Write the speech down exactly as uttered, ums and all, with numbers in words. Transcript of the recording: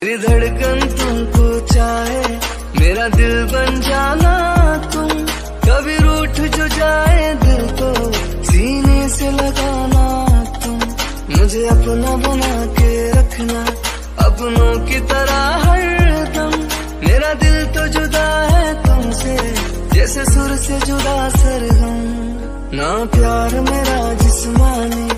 मेरी धड़कन तुमको चाहे, मेरा दिल बन जाना तुम। कभी रूठ जो जाए दिल को सीने से लगाना तुम। मुझे अपना बना के रखना अपनों की तरह हरदम। मेरा दिल तो जुदा है तुमसे जैसे सुर से जुदा सरगम। ना प्यार मेरा जिस्मानी